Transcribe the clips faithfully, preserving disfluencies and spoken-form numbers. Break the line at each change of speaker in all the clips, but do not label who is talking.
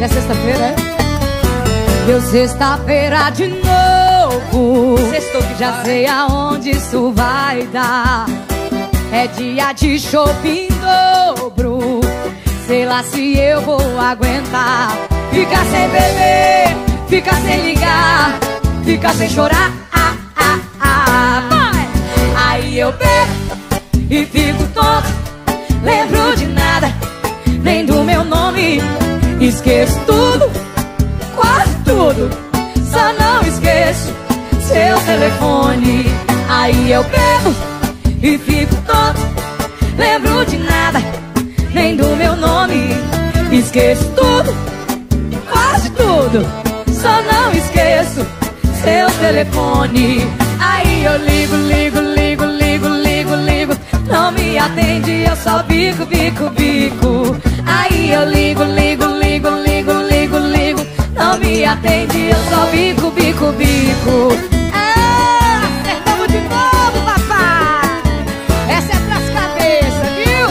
é sexta-feira, é? Deu sexta-feira de novo.
Sextou que
já sei aonde isso vai dar. É dia de shopping em dobro. Sei lá se eu vou aguentar. Ficar sem beber, ficar sem ligar, ficar sem chorar, ah, ah, ah. Vai! Aí eu bebo e fico tonto. Lembro de nada, nem do meu nome. Esqueço tudo, quase tudo. Só não esqueço seu telefone. Aí eu bebo e fico tonto. Lembro de nada, nem do meu nome. Esqueço tudo, quase tudo. Só não esqueço seu telefone. Aí eu ligo, ligo, ligo, ligo, ligo, ligo. Não me atende, eu só bico, bico, bico. Aí eu ligo, ligo, ligo, ligo, ligo, ligo. Não me atende, eu só bico, bico, bico.
Ah, acertamos de novo, papai. Essa é pras cabeças, viu?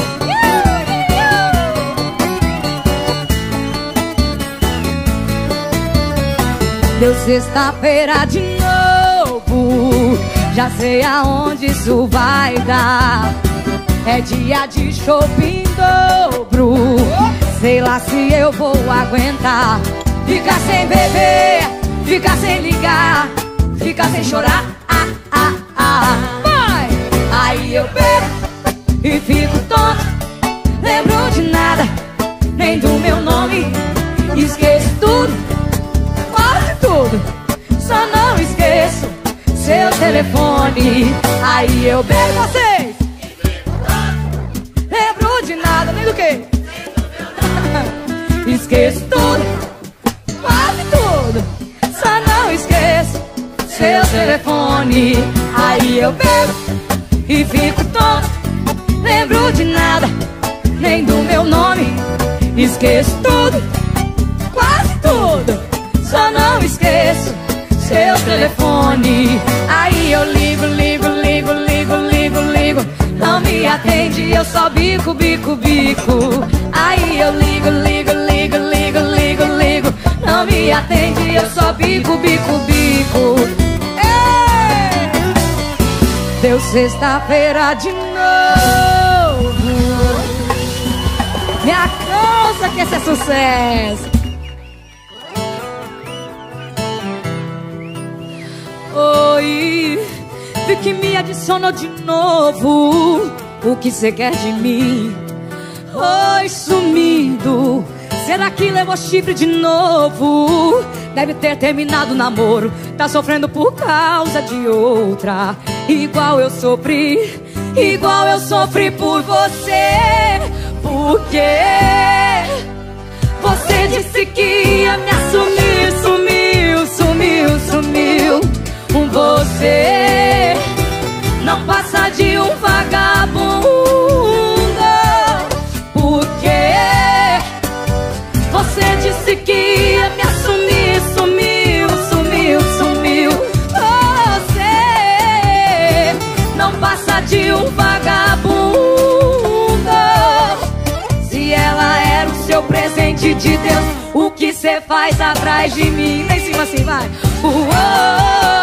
Deu sexta-feira de novo. Já sei aonde isso vai dar. É dia de shopping em dobro. Sei lá se eu vou aguentar. Ficar sem beber, ficar sem ligar, ficar sem chorar, ah, ah, ah. Vai! Aí eu bebo e fico tonto. Lembro de nada, nem do meu nome. Esqueço tudo, quase tudo. Só não esqueço seu telefone. Aí eu bebo vocês. Lembro de nada, nem do que. Esqueço tudo, quase tudo. Só não esqueço seu telefone. Aí eu bebo e fico tonto. Lembro de nada, nem do meu nome. Esqueço tudo, quase tudo. Só não esqueço seu telefone. Aí eu ligo, ligo, ligo, ligo, ligo, ligo. Não me atende, eu só bico, bico, bico. Aí eu ligo, ligo, ligo, ligo, ligo, ligo. Não me atende, eu só bico, bico, bico. Ei! Deu sexta-feira de novo. Me alcança que esse é sucesso. Oi, vi que me adicionou de novo. O que cê quer de mim? Oi, sumido. Será que levou chifre de novo? Deve ter terminado o namoro. Tá sofrendo por causa de outra. Igual eu sofri, igual eu sofri por você. Porque você disse que ia me assumir. Sumiu, sumiu, sumiu. Você não passa de um vagabundo. Porque você disse que ia me assumir. Sumiu, sumiu, sumiu. Você não passa de um vagabundo. Se ela era o seu presente de Deus, o que cê faz atrás de mim? Lá em cima assim, vai. Uou.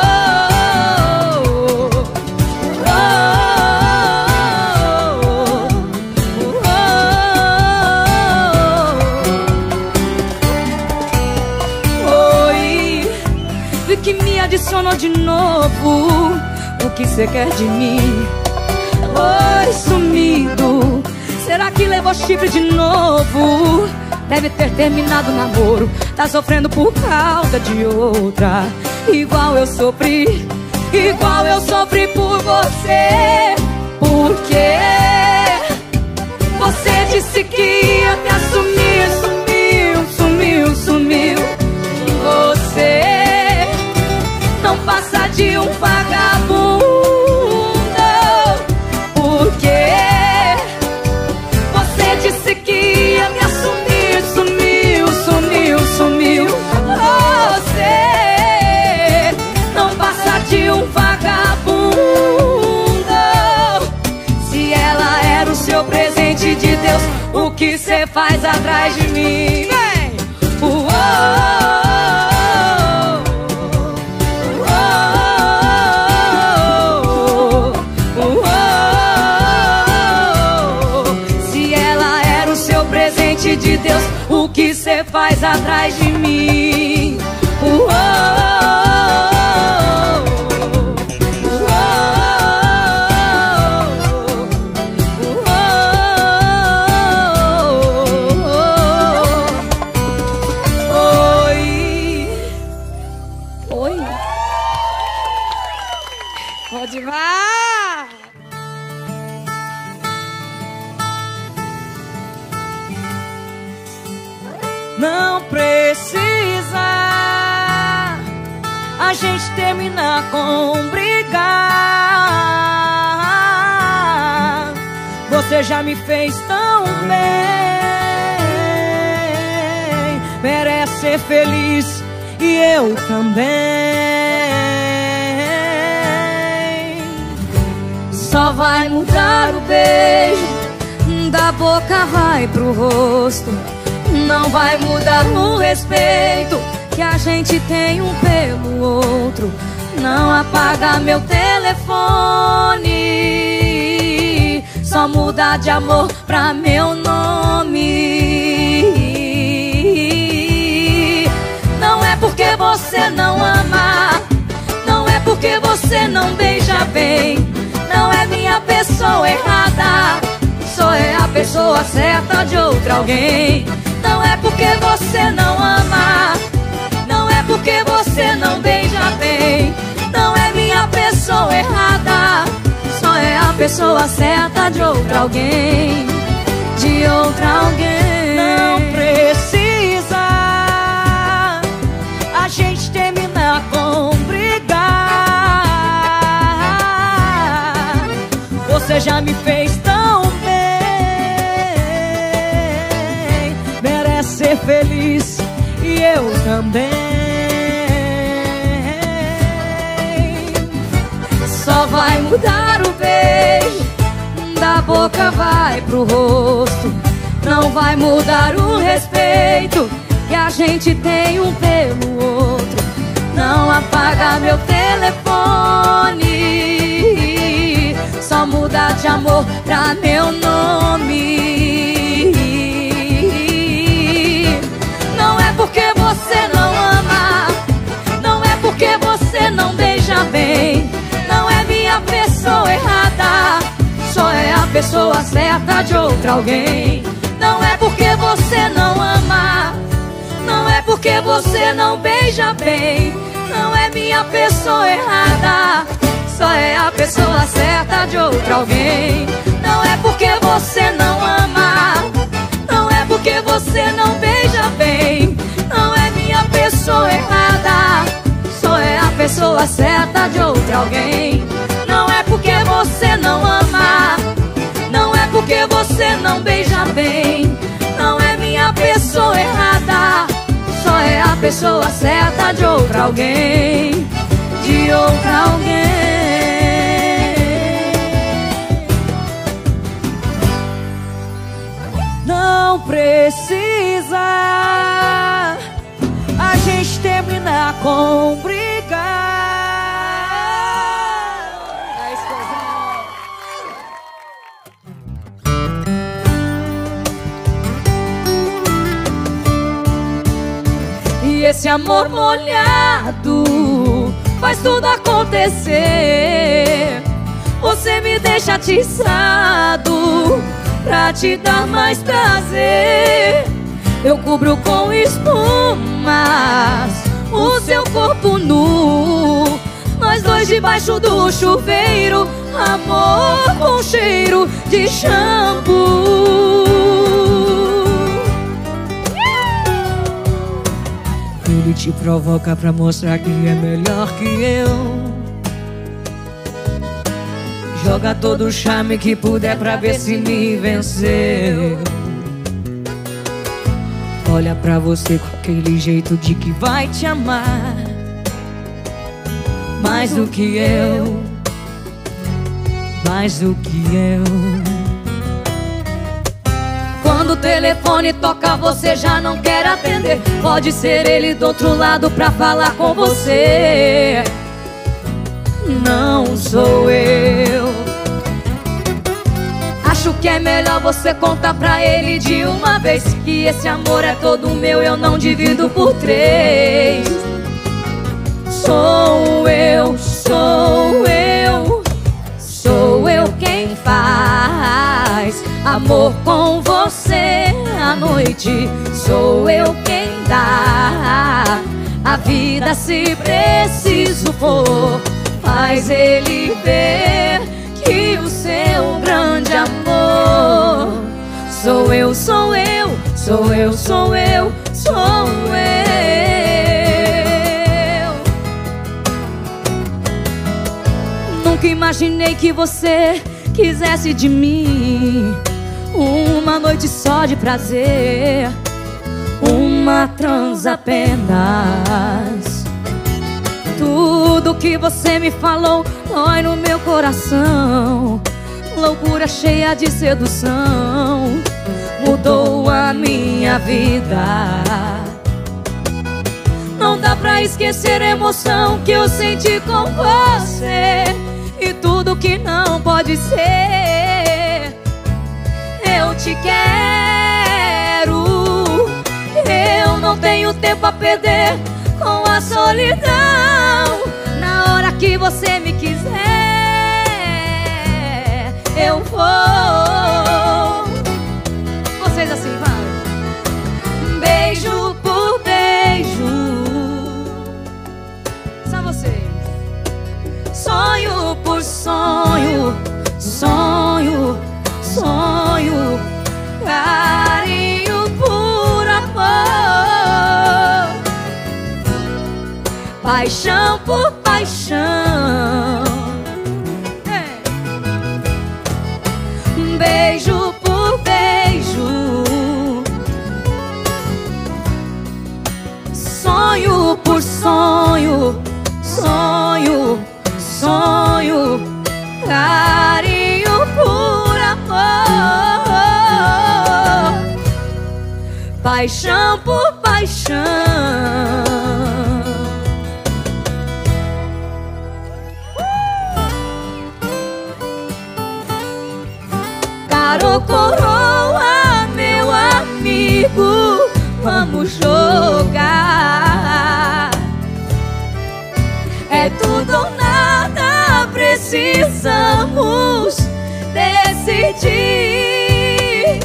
Que me adicionou de novo. O que cê quer de mim? Oi, sumido. Será que levou chifre de novo? Deve ter terminado o namoro. Tá sofrendo por causa de outra. Igual eu sofri, igual eu sofri por você. Porque você disse que ia me assumir. Sumiu, sumiu, sumiu. Você não passa de um vagabundo. Porque você disse que ia me assumir. Sumiu, sumiu, sumiu. Você não passa de um vagabundo. Se ela era o seu presente de Deus, o que cê faz atrás de mim? Vem! Se ela era o seu presente de Deus, o que cê faz atrás de mim?
Pode vá!
Não precisa a gente terminar com brigar. Você já me fez tão bem, merece ser feliz e eu também. Só vai mudar o beijo, da boca vai pro rosto. Não vai mudar o respeito que a gente tem um pelo outro. Não apaga meu telefone, só muda de amor pra meu nome. Não é porque você não ama, não é porque você não beija bem. Não é minha pessoa errada, só é a pessoa certa de outro alguém. Não é porque você não ama, não é porque você não beija bem. Não é minha pessoa errada, só é a pessoa certa de outro alguém. De outro alguém. Não precisa a gente terminar com brigar. Você já me fez tão bem, merece ser feliz e eu também. Só vai mudar o beijo, da boca vai pro rosto. Não vai mudar o respeito que a gente tem um pelo outro. Não apaga meu telefone, só muda de amor pra meu nome. Não é porque você não ama, não é porque você não beija bem. Não é minha pessoa errada, só é a pessoa certa de outro alguém. Não é porque você não ama, não é porque você não beija bem. Não é minha pessoa errada, só é a pessoa certa de outro alguém. Não é porque você não ama, não é porque você não beija bem. Não é minha pessoa errada, só é a pessoa certa de outro alguém. Não é porque você não ama, não é porque você não beija bem. Não é minha pessoa errada, só é a pessoa certa de outro alguém. De outro alguém. Não precisa a gente terminar com brigar.
É isso,
E esse amor molhado faz tudo acontecer. Você me deixa atiçado pra te dar mais prazer. Eu cubro com espumas o seu corpo nu, nós dois debaixo do chuveiro, amor com cheiro de shampoo. Ele te provoca pra mostrar que é melhor que eu. Joga todo o charme que puder pra ver se me venceu. Olha pra você com aquele jeito de que vai te amar mais do que eu, mais do que eu. Quando o telefone toca você já não quer atender. Pode ser ele do outro lado pra falar com você. Não sou eu. Acho que é melhor você contar pra ele de uma vez que esse amor é todo meu, eu não divido por três. Sou eu, sou eu, sou eu quem faz amor com você à noite. Sou eu quem dá a vida se preciso for. Faz ele ver que o seu grande amor sou eu, sou eu, sou eu, sou eu, sou eu. Nunca imaginei que você quisesse de mim uma noite só de prazer, uma trans apenas. Tudo que você me falou dói no meu coração. Loucura cheia de sedução mudou a minha vida. Não dá pra esquecer a emoção que eu senti com você. E tudo que não pode ser, eu te quero. Eu não tenho tempo a perder com a solidão. Na hora que você me quiser, eu vou. Vocês assim, vai. Beijo por beijo. Só vocês. Sonho por sonho, sonho, sonho. Carinho por amor. Paixão por paixão. É. Beijo por beijo. Sonho por sonho, sonho, sonho. Carinho por amor. Paixão por paixão. Caro coroa, meu amigo, vamos jogar. É tudo ou nada, precisamos decidir.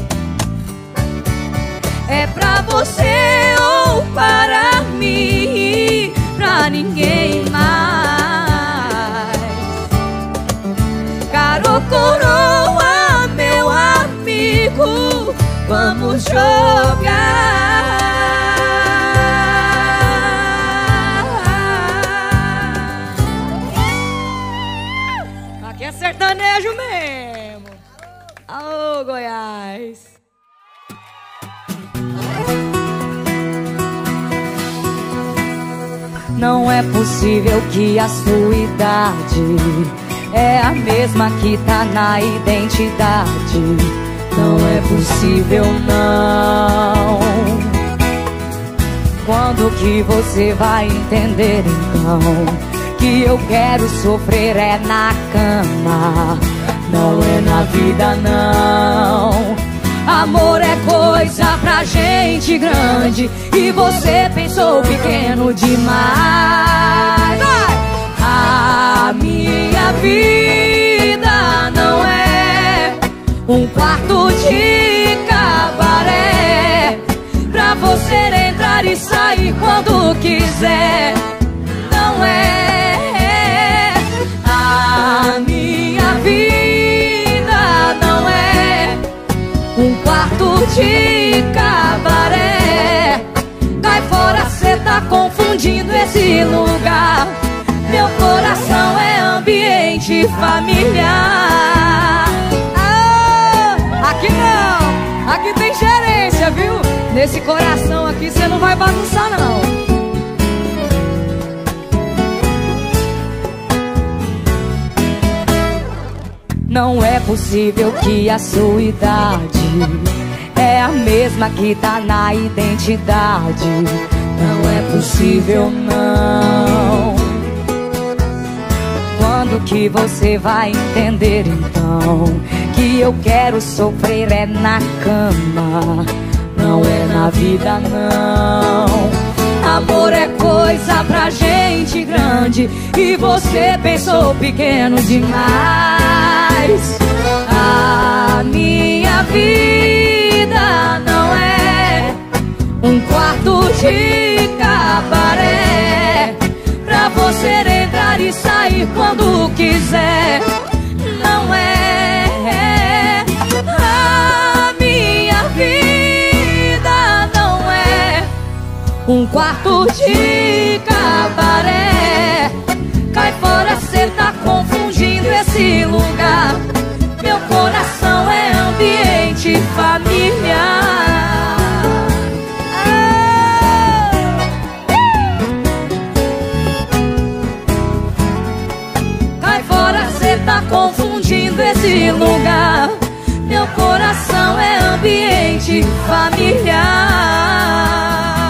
É pra você ou para mim, pra ninguém mais. Caro coroa, meu amigo, vamos jogar. Aqui é sertanejo mesmo. Alô, Goiás. Não é possível que a sua idade é a mesma que tá na identidade. Não é possível, não. Quando que você vai entender então que eu quero sofrer é na cama, não é na vida, não. Amor é coisa pra gente grande e você pensou pequeno demais. Vai! A minha vida não é um quarto de cabaré pra você entrar e sair quando quiser. Não é. A minha vida não é um quarto de cabaré. Cai fora, cê tá confundindo esse lugar. Meu coração é ambiente familiar. Ah, aqui não, aqui tem gerência, viu? Nesse coração aqui cê não vai bagunçar, não. Não é possível que a sua idade é a mesma que tá na identidade. Não é possível não. Quando que você vai entender então que eu quero sofrer é na cama, não é na vida não. Amor é coisa pra gente grande e você pensou pequeno demais. A minha vida não é um quarto de cabaré pra você entrar e sair quando quiser. Não é. A minha vida não é um quarto de cabaré. Cai fora, cê tá confundindo esse lugar. Meu coração é ambiente familiar. Cai fora, cê tá confundindo esse lugar. Meu coração é ambiente familiar.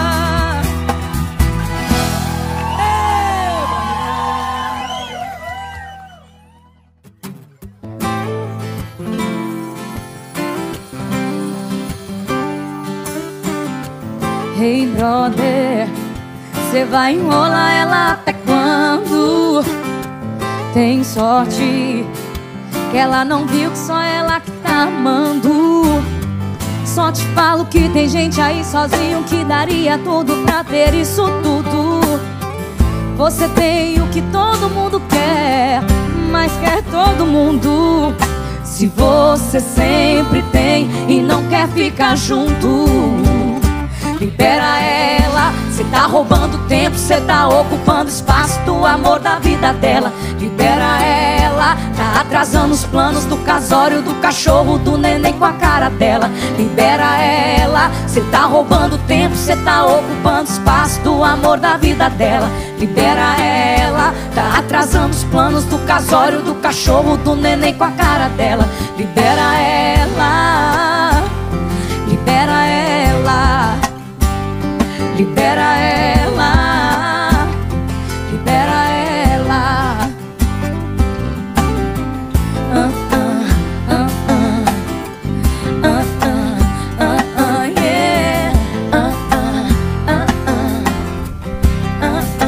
Hey brother, cê vai enrolar ela até quando? Tem sorte que ela não viu que só ela que tá amando. Só te falo que tem gente aí sozinho que daria tudo pra ter isso tudo. Você tem o que todo mundo quer, mas quer todo mundo. Se você sempre tem e não quer ficar junto, libera ela, cê tá roubando tempo, cê tá ocupando espaço do amor da vida dela. Libera ela, tá atrasando os planos do casório, do cachorro, do neném com a cara dela. Libera ela, cê tá roubando tempo, cê tá ocupando espaço do amor da vida dela. Libera ela, tá atrasando os planos do casório, do cachorro, do neném com a cara dela. Libera ela, libera ela. Libera ela, libera ela. Ah, ah, ah, ah. Ah, ah, ah, ah, yeah. Ah, ah, ah, ah. Ah,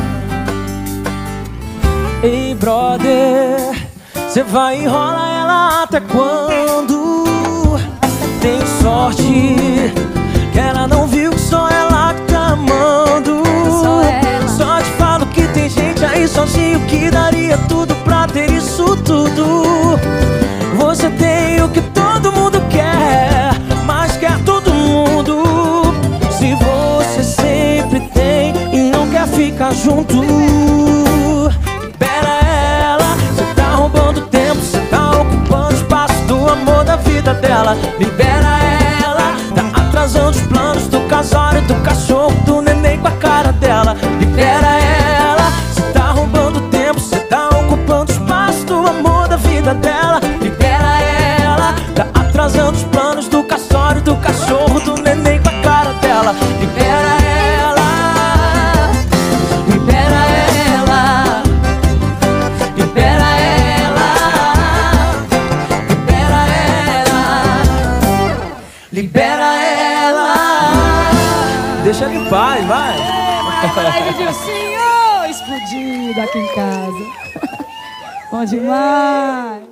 ah.
Ei, brother, cê vai enrolar ela até quando? Tem sorte que ela não viu que só ela que tá amando.
Só ela.
Só te falo que tem gente aí sozinho que daria tudo pra ter isso tudo. Você tem o que todo mundo quer, mas quer todo mundo. Se você sempre tem e não quer ficar junto, libera ela, cê tá roubando tempo, cê tá ocupando espaço do amor da vida dela. Libera ela, tá atrasando os planos do casório, do cachorro, do neném com a cara dela. Libera ela, cê tá roubando tempo, cê tá ocupando espaço do amor da vida dela. Libera ela, tá atrasando os planos do casório, do cachorro, do neném com a cara dela. Libera ela, libera ela, libera ela, libera ela, libera ela. Deixa ela em paz, vai.
Ai, Dilcinho, explodido aqui em casa. Bom demais.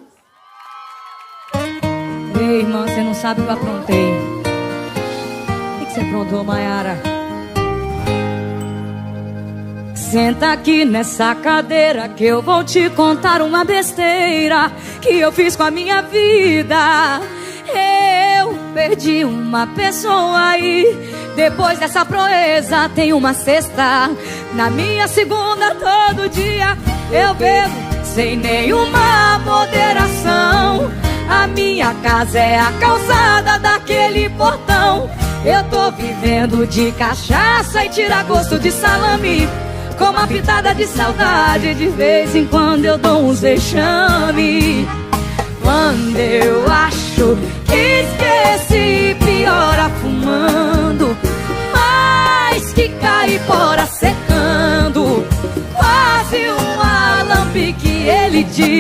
Ei, irmã, você não sabe o que eu aprontei. O que você aprontou, Mayara? Senta aqui nessa cadeira que eu vou te contar uma besteira que eu fiz com a minha vida. Eu perdi uma pessoa aí. Depois dessa proeza tem uma sexta. Na minha segunda todo dia eu bebo sem nenhuma moderação. A minha casa é a calçada daquele portão. Eu tô vivendo de cachaça e tira gosto de salame, com uma pitada de saudade. De vez em quando eu dou uns vexame. Quando eu acho que esqueci, pior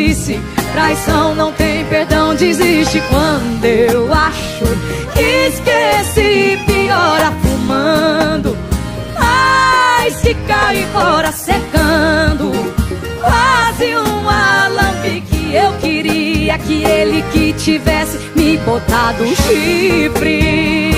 disse: traição não tem perdão, desiste. Quando eu acho que esqueci, piora fumando, mais que cai fora secando. Quase um alambique, eu queria que ele que tivesse me botado um chifre.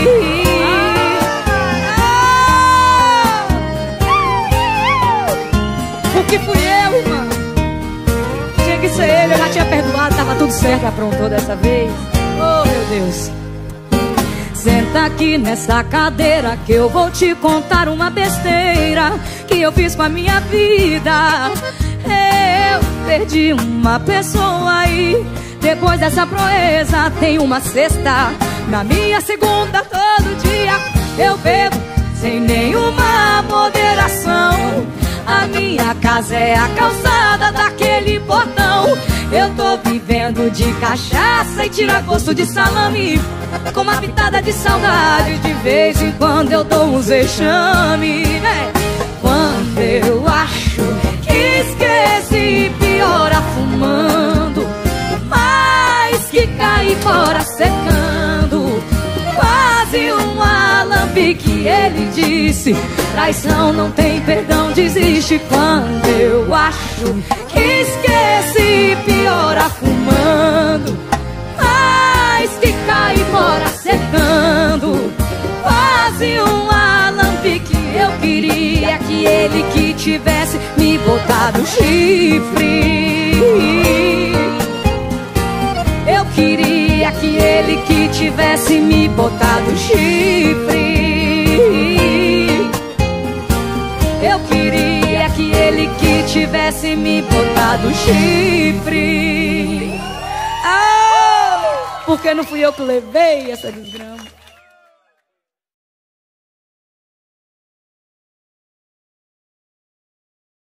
Que fui eu, irmã. Tinha que ser ele, eu já tinha perdoado, tava tudo certo, aprontou dessa vez. Oh, meu Deus. Senta aqui nessa cadeira que eu vou te contar uma besteira que eu fiz com a minha vida. Eu perdi uma pessoa e depois dessa proeza tem uma sexta. Na minha segunda todo dia eu bebo sem nenhuma moderação. A minha casa é a calçada daquele portão. Eu tô vivendo de cachaça e tira gosto de salame, com uma pitada de saudade. De vez em quando eu dou uns vexame, né? Quando eu acho que esqueci, piora fumando, mais que cai fora secando. Quase um alambique, ele disse: traição não tem perdão, desiste. Quando eu acho que esqueci, piora fumando, mais que cai fora secando. Quase um alambique, eu queria que ele que tivesse me botado chifre. Eu queria que ele que tivesse me botado chifre. Eu queria que ele que tivesse me botado chifre. Ah, porque não fui eu que levei essa desgrama.